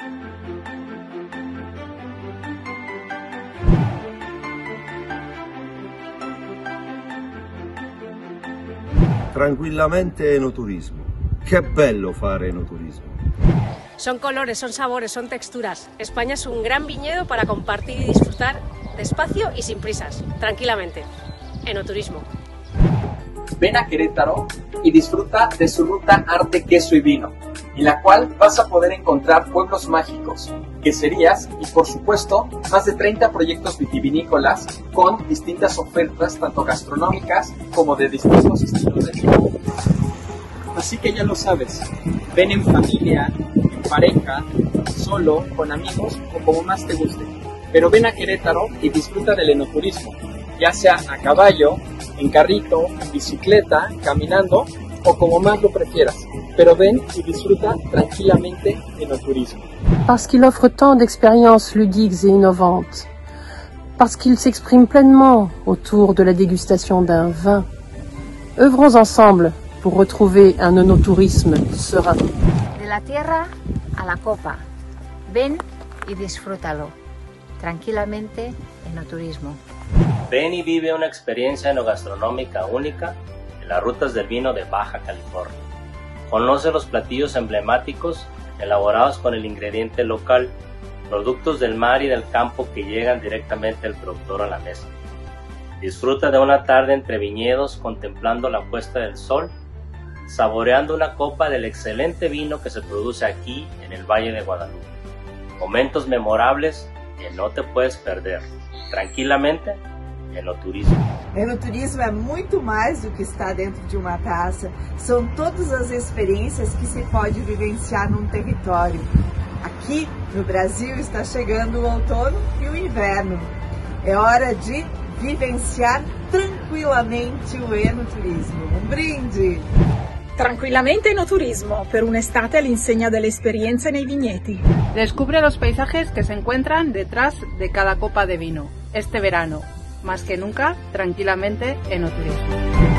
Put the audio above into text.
Tranquillamente enoturismo. Che bello fare enoturismo. Son colores, son sabores, son texturas. España es un gran viñedo para compartir y disfrutar despacio y sin prisas, tranquilamente. Enoturismo. Ven a Querétaro y disfruta de su ruta Arte, Queso y Vino, en la cual vas a poder encontrar pueblos mágicos, queserías y, por supuesto, más de 30 proyectos vitivinícolas con distintas ofertas tanto gastronómicas como de distintos estilos de vida. Así que ya lo sabes, ven en familia, en pareja, solo, con amigos o como más te guste. Pero ven a Querétaro y disfruta del enoturismo, ya sea a caballo, en carrito, bicicleta, caminando o como más lo prefieras. Pero ven y disfruta tranquilamente enoturismo. Parce qu'il offre tant d'expériences ludiques et innovantes, parce qu'il s'exprime pleinement autour de la dégustation d'un vin, œuvrons ensemble pour retrouver un enoturisme serein. De la tierra a la copa, ven y disfrútalo, tranquilamente enoturismo. Ven y vive una experiencia enogastronómica única en las rutas del vino de Baja California. Conoce los platillos emblemáticos elaborados con el ingrediente local, productos del mar y del campo que llegan directamente del productor a la mesa. Disfruta de una tarde entre viñedos contemplando la puesta del sol, saboreando una copa del excelente vino que se produce aquí en el Valle de Guadalupe. Momentos memorables que no te puedes perder. Tranquilamente, enoturismo. Enoturismo é muito mais do que estar dentro de uma taça. São todas as experiências que se pode vivenciar num território. Aqui no Brasil está chegando o outono e o inverno. É hora de vivenciar tranquillamente o enoturismo. Un brindisi! Tranquilamente enoturismo, per un'estate all'insegna delle esperienze nei viñeti. Descubre los paisajes que se encuentran detrás de cada copa de vino. Este verano, más que nunca, tranquilamente enoturismo.